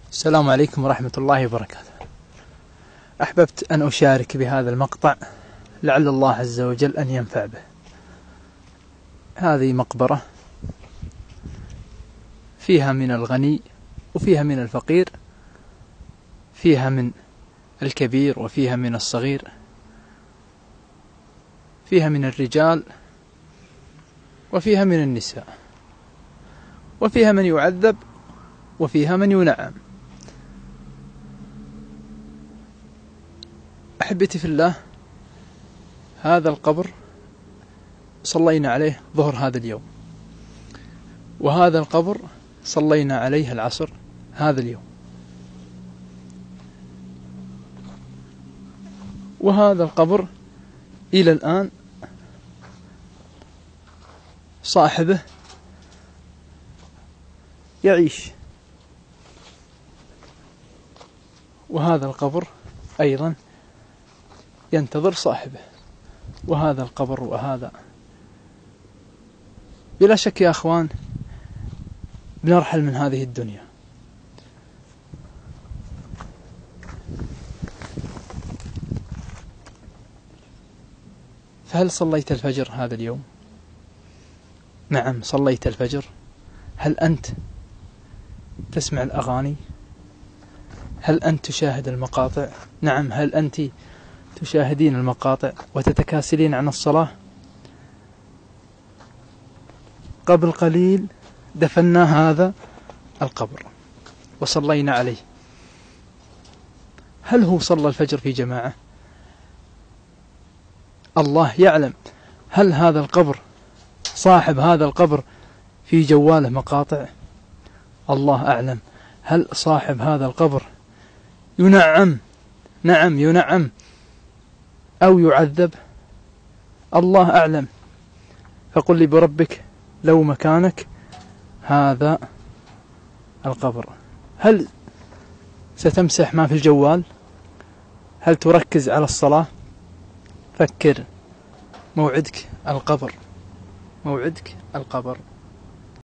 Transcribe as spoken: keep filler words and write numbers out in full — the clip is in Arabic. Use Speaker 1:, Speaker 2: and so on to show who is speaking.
Speaker 1: السلام عليكم ورحمة الله وبركاته. أحببت أن أشارك بهذا المقطع لعل الله عز وجل أن ينفع به. هذه مقبرة فيها من الغني وفيها من الفقير، فيها من الكبير وفيها من الصغير، فيها من الرجال وفيها من النساء، وفيها من يعذب وفيها من ينعم. أحبتي في الله، هذا القبر صلينا عليه ظهر هذا اليوم، وهذا القبر صلينا عليه العصر هذا اليوم، وهذا القبر إلى الآن صاحبه يعيش، وهذا القبر أيضا ينتظر صاحبه، وهذا القبر وهذا. بلا شك يا أخوان بنرحل من هذه الدنيا، فهل صليت الفجر هذا اليوم؟ نعم صليت الفجر. هل أنت تسمع الأغاني؟ هل أنت تشاهد المقاطع؟ نعم. هل أنت تشاهدين المقاطع وتتكاسلين عن الصلاة؟ قبل قليل دفنا هذا القبر وصلينا عليه. هل هو صلى الفجر في جماعة؟ الله يعلم. هل هذا القبر صاحب هذا القبر في جواله مقاطع؟ الله أعلم. هل صاحب هذا القبر ينعم؟ نعم ينعم أو يعذب؟ الله أعلم. فقل لي بربك لو مكانك هذا القبر، هل ستمسح ما في الجوال؟ هل تركز على الصلاة؟ فكر، موعدك القبر، موعدك القبر.